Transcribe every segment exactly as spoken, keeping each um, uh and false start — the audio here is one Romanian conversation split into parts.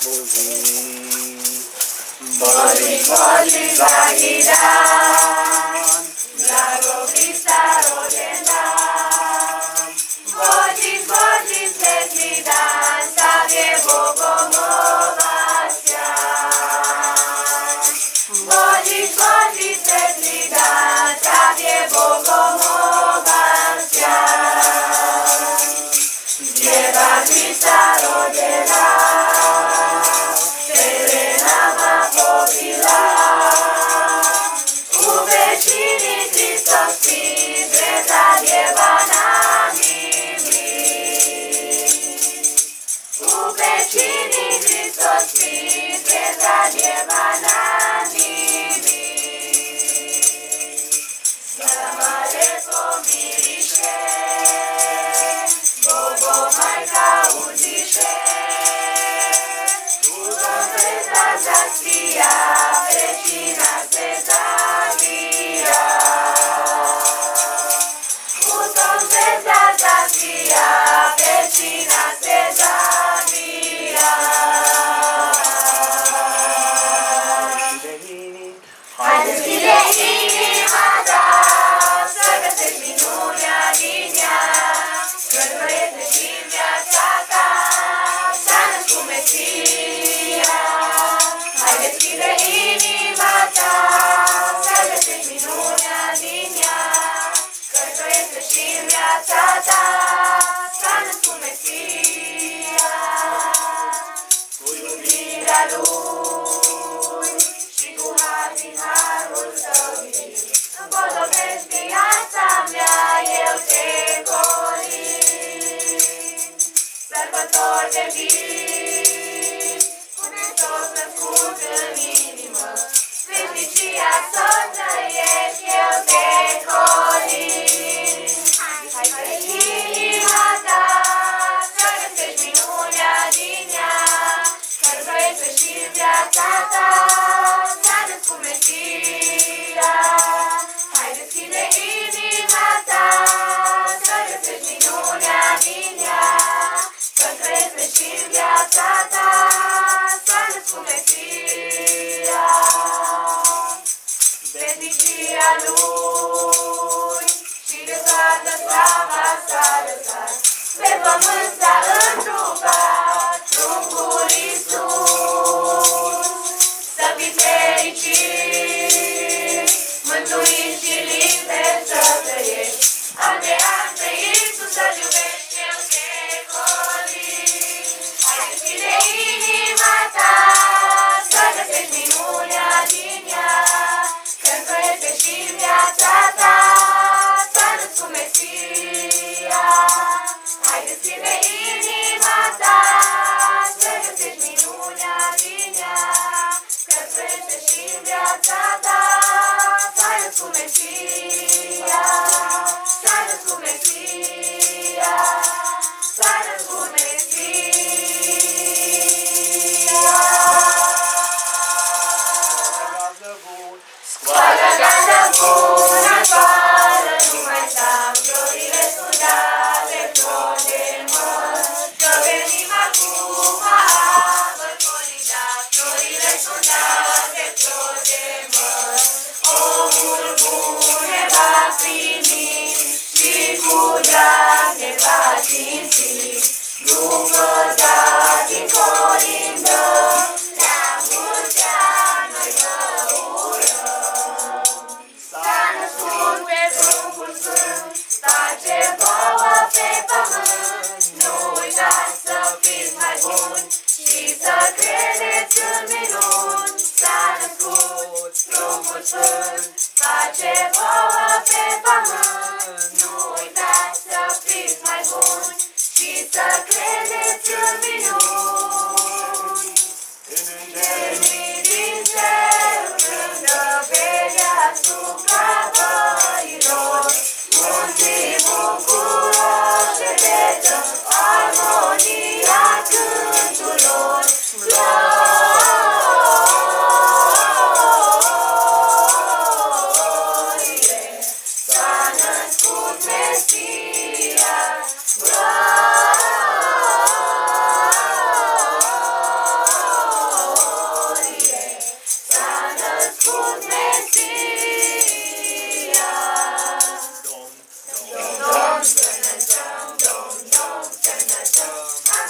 Boli, boli, Zahiran, Blagovrista rođendan. Božić, Božić, svetli dan, sad je Bogom ovlašćan. Božić, Božić, svetli dan, sad je Bogom ovlašćan. Djeva Hrista rođena,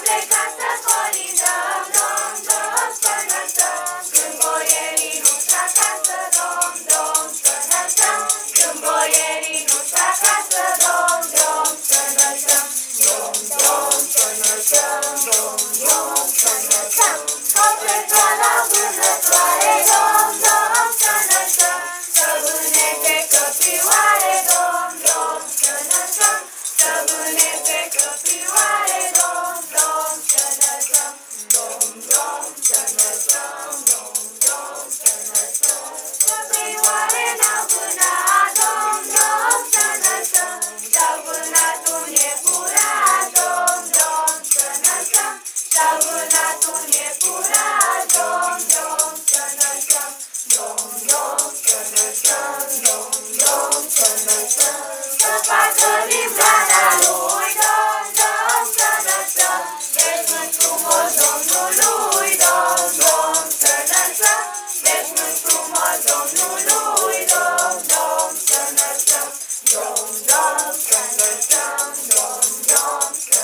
plecat să colindăm, dom, dom, să înălțăm. Când boierii nu-și acasă, dom, dom, să înălțăm. Când boierii nu-și acasă, dom, dom, să înălțăm. Dom, dom, să înălțăm, dom, dom, să înălțăm. Au plecat la vânătoare, dom, dom, să înălțăm. Să vâneze căprioare, dom, dom, să înălțăm. Să vâneze căprioare, dom, dom, să înălțăm. Dom, dom, să înălțăm, dom, dom, să înălțăm. Căprioare n-au vânat, dom, dom, să înălțăm. Și-au vânat un iepuraș, dom, dom, să înălțăm. Și-au vânat un iepuraș, dom, dom, să înălțăm. Dom, dom, să înălțăm, dom, dom, să înălțăm. Să facă livrarea lui, dom, dom, să înălțăm. Veșnic frumos Domnului, dom, dom, să înălțăm. Veșnic frumos Domnului, dom, dom, să înălțăm. Dom, dom, să înălțăm, dom, dom, să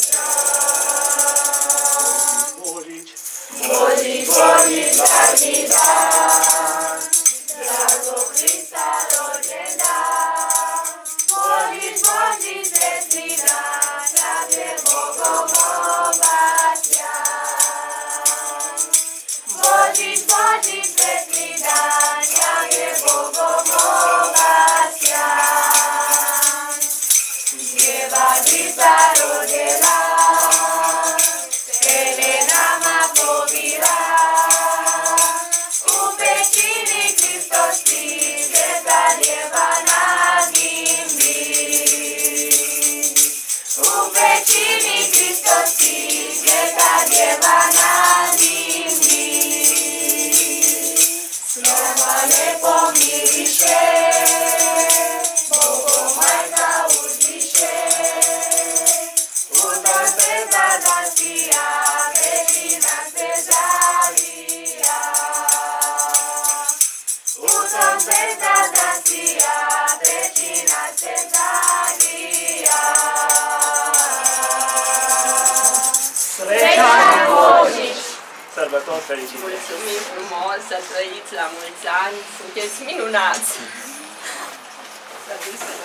înălțăm. Bolici, bolici, bolici, da-di-da, Drago Hrista rođena. Bolić, Božić, sretni dan, Rabje Bogom obasja. Božić, Božić, sretni dan, Rabje Bogom obasja. Djeva Hrista rođena, Elena ma pobila. U pećini Hristosti, Sveta Djeva na gimbi. U pećini Hristosti, Sveta Djeva na gimbi. Slova lepo miriše, Bogom majka uzviše. U tom se zadasija, većina se zavija. U tom se zadasija, većina se zavija. Srećan Božić! Sărbători fericite! Mulțumim frumos, să trăiți la mulți ani, sunteți minunați! Să